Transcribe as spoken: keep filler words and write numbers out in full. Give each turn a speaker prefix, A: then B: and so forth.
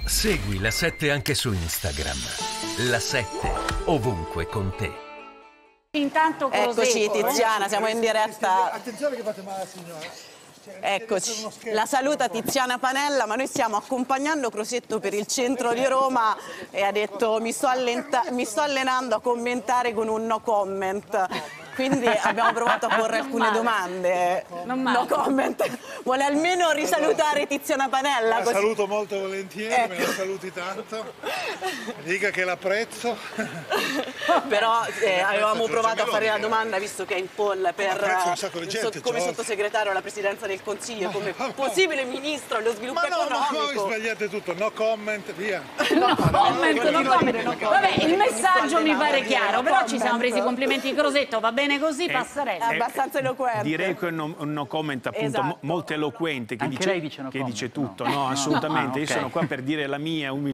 A: Segui La sette anche su Instagram. La sette, ovunque con te.
B: Intanto
C: Eccoci Tiziana, siamo in diretta.
D: Attenzione che fate male alla signora.
C: Eccoci, la saluta Tiziana Panella, ma noi stiamo accompagnando Crosetto per il centro di Roma e ha detto mi sto, mi sto allenando a commentare con un no comment. Quindi abbiamo provato a porre alcune domande. No comment. Vuole almeno risalutare Tiziana Panella?
D: La
C: così.
D: saluto molto volentieri,
C: Ecco.
D: me la saluti tanto. Dica che l'apprezzo.
C: Però eh, avevamo provato a fare la domanda, visto che è in poll per,
D: un sacco di gente,
C: so, come
D: cioè.
C: sottosegretario alla Presidenza del Consiglio, come possibile ministro allo sviluppo
D: Ma no, ma voi
C: economico.
D: sbagliate tutto, no comment, via.
B: No comment, no comment. Vabbè, il messaggio mi pare chiaro, però ci siamo presi i complimenti di Crosetto, va bene così, passarella.
C: È abbastanza eloquente.
E: Direi che è un no, un no comment appunto
C: Esatto.
E: mo- molto eloquente che,
F: Anche
E: dice,
F: lei dice no
E: che
F: comment,
E: dice
F: no?
E: tutto, no, assolutamente.
F: Ah, ok.
E: Io sono qua per dire la mia umiltà.